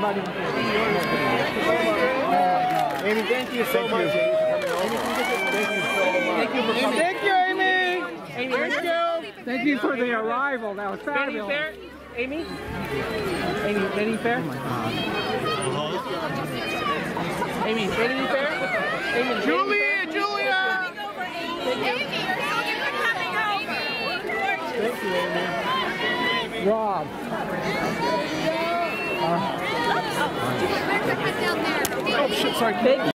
everybody. Amy, thank you so much. Thank you so much. Thank you for coming. Thank you, Amy. Amy, thank you. Thank you for the arrival. That was fabulous. Fair? Amy? Amy, Vanity Fair? Oh my God. Amy, Vanity Fair? Amy, Julia! Julia! Amy, you're coming over. Thank you, Amy. Rob. There's a cut down there. Oh shit, sorry.